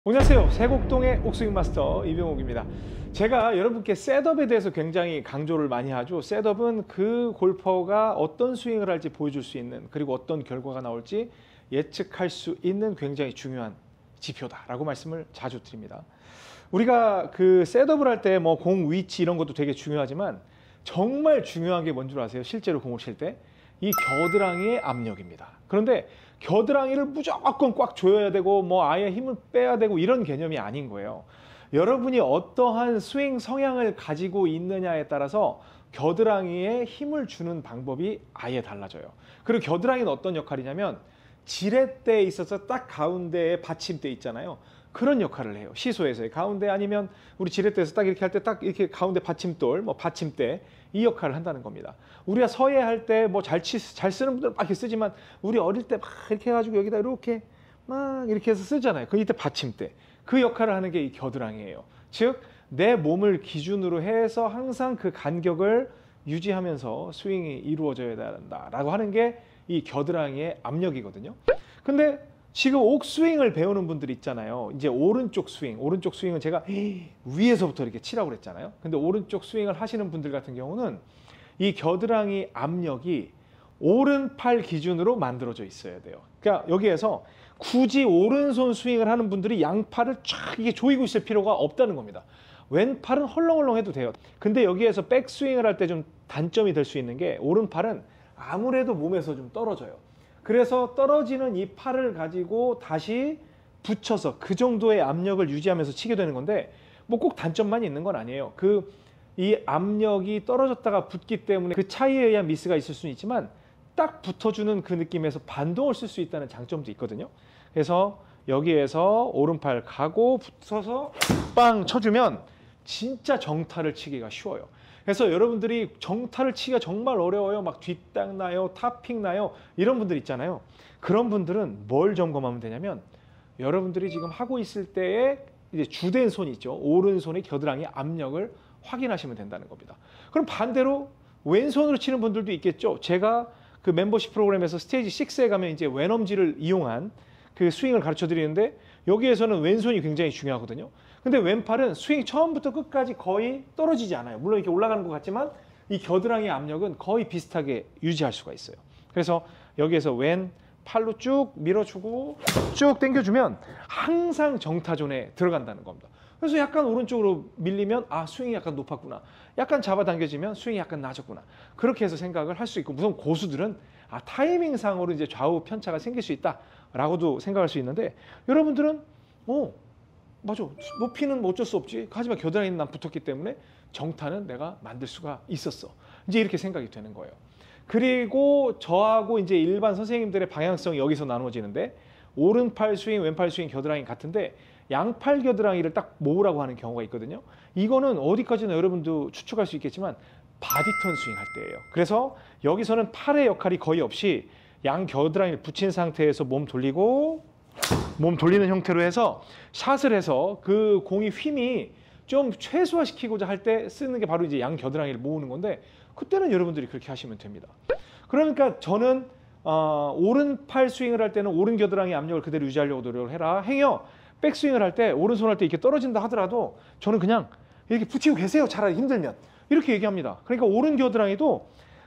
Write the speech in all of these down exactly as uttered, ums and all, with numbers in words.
안녕하세요. 세곡동의 옥스윙 마스터 이병옥입니다. 제가 여러분께 셋업에 대해서 굉장히 강조를 많이 하죠. 셋업은 그 골퍼가 어떤 스윙을 할지 보여줄 수 있는, 그리고 어떤 결과가 나올지 예측할 수 있는 굉장히 중요한 지표다라고 말씀을 자주 드립니다. 우리가 그 셋업을 할 때 뭐 공 위치 이런 것도 되게 중요하지만 정말 중요한 게 뭔 줄 아세요? 실제로 공을 칠 때 이 겨드랑이의 압력입니다. 그런데 겨드랑이를 무조건 꽉 조여야 되고 뭐 아예 힘을 빼야 되고 이런 개념이 아닌 거예요. 여러분이 어떠한 스윙 성향을 가지고 있느냐에 따라서 겨드랑이에 힘을 주는 방법이 아예 달라져요. 그리고 겨드랑이는 어떤 역할이냐면 지렛대에 있어서 딱 가운데에 받침대 있잖아요. 그런 역할을 해요. 시소에서의 가운데, 아니면 우리 지렛대에서 딱 이렇게 할 때 딱 이렇게 가운데 받침돌, 뭐 받침대, 이 역할을 한다는 겁니다. 우리가 서예 할 때 뭐 잘 잘 쓰는 분들은 막 이렇게 쓰지만 우리 어릴 때 막 이렇게 해가지고 여기다 이렇게 막 이렇게 해서 쓰잖아요. 그 이때 받침대. 그 역할을 하는 게 이 겨드랑이에요. 즉, 내 몸을 기준으로 해서 항상 그 간격을 유지하면서 스윙이 이루어져야 된다라고 하는 게 이 겨드랑이의 압력이거든요. 근데 지금 옥스윙을 배우는 분들 있잖아요. 이제 오른쪽 스윙, 오른쪽 스윙은 제가 위에서부터 이렇게 치라고 그랬잖아요. 근데 오른쪽 스윙을 하시는 분들 같은 경우는 이 겨드랑이 압력이 오른팔 기준으로 만들어져 있어야 돼요. 그러니까 여기에서 굳이 오른손 스윙을 하는 분들이 양팔을 쫙 이게 조이고 있을 필요가 없다는 겁니다. 왼팔은 헐렁헐렁 해도 돼요. 근데 여기에서 백스윙을 할 때 좀 단점이 될 수 있는 게 오른팔은 아무래도 몸에서 좀 떨어져요. 그래서 떨어지는 이 팔을 가지고 다시 붙여서 그 정도의 압력을 유지하면서 치게 되는 건데, 뭐 꼭 단점만 있는 건 아니에요. 그 이 압력이 떨어졌다가 붙기 때문에 그 차이에 의한 미스가 있을 수는 있지만 딱 붙어주는 그 느낌에서 반동을 쓸 수 있다는 장점도 있거든요. 그래서 여기에서 오른팔 가고 붙어서 빵 쳐주면 진짜 정타를 치기가 쉬워요. 그래서 여러분들이 정타를 치기가 정말 어려워요. 막 뒷땅 나요, 탑핑 나요, 이런 분들 있잖아요. 그런 분들은 뭘 점검하면 되냐면, 여러분들이 지금 하고 있을 때에 이제 주된 손이 있죠. 오른손의 겨드랑이 압력을 확인하시면 된다는 겁니다. 그럼 반대로 왼손으로 치는 분들도 있겠죠. 제가 그 멤버십 프로그램에서 스테이지 육에 가면 이제 왼엄지를 이용한 그 스윙을 가르쳐 드리는데, 여기에서는 왼손이 굉장히 중요하거든요. 근데 왼팔은 스윙 처음부터 끝까지 거의 떨어지지 않아요. 물론 이렇게 올라가는 것 같지만 이 겨드랑이 압력은 거의 비슷하게 유지할 수가 있어요. 그래서 여기에서 왼팔로 쭉 밀어주고 쭉 당겨주면 항상 정타존에 들어간다는 겁니다. 그래서 약간 오른쪽으로 밀리면 아, 스윙이 약간 높았구나, 약간 잡아당겨지면 스윙이 약간 낮았구나, 그렇게 해서 생각을 할 수 있고, 무슨 고수들은 아, 타이밍상으로 이제 좌우 편차가 생길 수 있다라고도 생각할 수 있는데, 여러분들은 어 맞아, 높이는 어쩔 수 없지, 하지만 겨드랑이는 난 붙었기 때문에 정타는 내가 만들 수가 있었어, 이제 이렇게 생각이 되는 거예요. 그리고 저하고 이제 일반 선생님들의 방향성이 여기서 나눠지는데, 오른팔 스윙, 왼팔 스윙 겨드랑이 같은데 양팔 겨드랑이를 딱 모으라고 하는 경우가 있거든요. 이거는 어디까지나 여러분도 추측할 수 있겠지만 바디턴 스윙 할 때예요. 그래서 여기서는 팔의 역할이 거의 없이 양 겨드랑이를 붙인 상태에서 몸 돌리고 몸 돌리는 형태로 해서 샷을 해서 그 공이 힘이 좀 최소화시키고자 할 때 쓰는 게 바로 이제 양 겨드랑이를 모으는 건데, 그때는 여러분들이 그렇게 하시면 됩니다. 그러니까 저는 어, 오른팔 스윙을 할 때는 오른 겨드랑이 압력을 그대로 유지하려고 노력을 해라. 행여 백스윙을 할 때 오른손 할 때 이렇게 떨어진다 하더라도 저는 그냥 이렇게 붙이고 계세요, 차라리 힘들면, 이렇게 얘기합니다. 그러니까 오른 겨드랑이도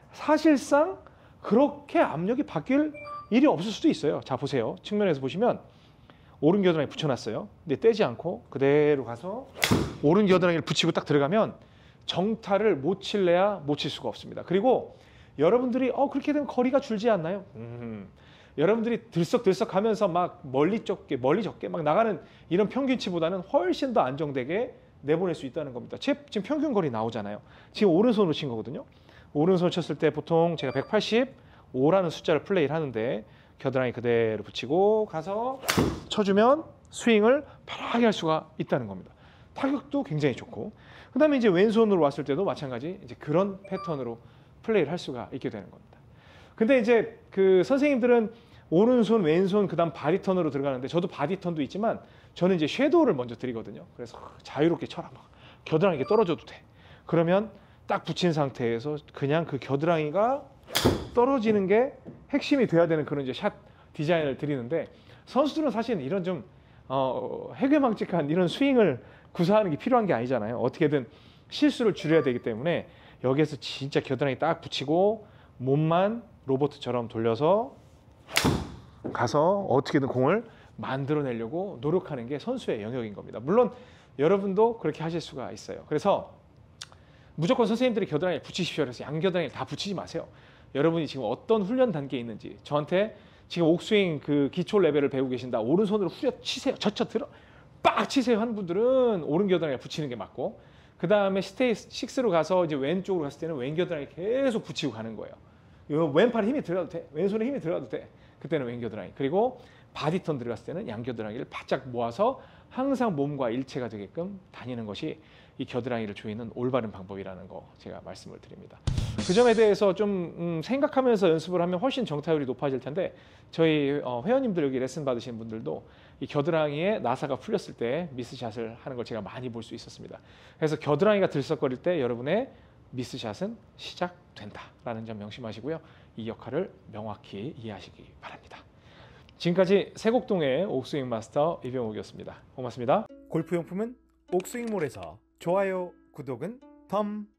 사실상 그렇게 압력이 바뀔 일이 없을 수도 있어요. 자, 보세요. 측면에서 보시면 오른 겨드랑이 붙여놨어요. 근데 떼지 않고 그대로 가서 오른 겨드랑이를 붙이고 딱 들어가면 정타를 못 칠래야 못 칠 수가 없습니다. 그리고 여러분들이 어 그렇게 되면 거리가 줄지 않나요? 음, 여러분들이 들썩들썩 하면서 막 멀리 좁게 멀리 적게 막 나가는 이런 평균치보다는 훨씬 더 안정되게 내보낼 수 있다는 겁니다. 제 지금 평균 거리 나오잖아요. 지금 오른손으로 친 거거든요. 오른손 쳤을 때 보통 제가 백팔십오라는 숫자를 플레이를 하는데, 겨드랑이 그대로 붙이고 가서 쳐주면 스윙을 편하게 할 수가 있다는 겁니다. 타격도 굉장히 좋고, 그 다음에 이제 왼손으로 왔을 때도 마찬가지 이제 그런 패턴으로 플레이를 할 수가 있게 되는 겁니다. 근데 이제 그 선생님들은 오른손, 왼손, 그 다음 바디턴으로 들어가는데, 저도 바디턴도 있지만 저는 이제 섀도우를 먼저 드리거든요. 그래서 자유롭게 쳐라, 막 겨드랑이가 떨어져도 돼. 그러면 딱 붙인 상태에서 그냥 그 겨드랑이가 떨어지는 게 핵심이 돼야 되는 그런 이제 샷 디자인을 드리는데, 선수들은 사실 이런 좀 어, 해괴망측한 이런 스윙을 구사하는 게 필요한 게 아니잖아요. 어떻게든 실수를 줄여야 되기 때문에 여기에서 진짜 겨드랑이 딱 붙이고 몸만 로봇처럼 돌려서 가서 어떻게든 공을 만들어내려고 노력하는 게 선수의 영역인 겁니다. 물론 여러분도 그렇게 하실 수가 있어요. 그래서 무조건 선생님들이 겨드랑이를 붙이십시오. 그래서 양겨드랑이를 다 붙이지 마세요. 여러분이 지금 어떤 훈련 단계에 있는지, 저한테 지금 옥스윙 그 기초 레벨을 배우고 계신다, 오른손으로 후려 치세요, 젖혀 들어 빡 치세요 하는 분들은 오른 겨드랑이를 붙이는 게 맞고, 그 다음에 스테이 식스로 가서 이제 왼쪽으로 갔을 때는 왼 겨드랑이 계속 붙이고 가는 거예요. 왼팔에 힘이 들어가도 돼, 왼손에 힘이 들어가도 돼. 그때는 왼 겨드랑이. 그리고 바디턴 들어갔을 때는 양 겨드랑이를 바짝 모아서 항상 몸과 일체가 되게끔 다니는 것이 이 겨드랑이를 조이는 올바른 방법이라는 거 제가 말씀을 드립니다. 그 점에 대해서 좀 음, 생각하면서 연습을 하면 훨씬 정타율이 높아질 텐데, 저희 어, 회원님들 여기 레슨 받으신 분들도 이 겨드랑이에 나사가 풀렸을 때 미스샷을 하는 걸 제가 많이 볼 수 있었습니다. 그래서 겨드랑이가 들썩거릴 때 여러분의 미스샷은 시작된다라는 점 명심하시고요. 이 역할을 명확히 이해하시기 바랍니다. 지금까지 세곡동의 옥스윙 마스터 이병옥이었습니다. 고맙습니다. 골프용품은 옥스윙몰에서 좋아요, 구독은 덤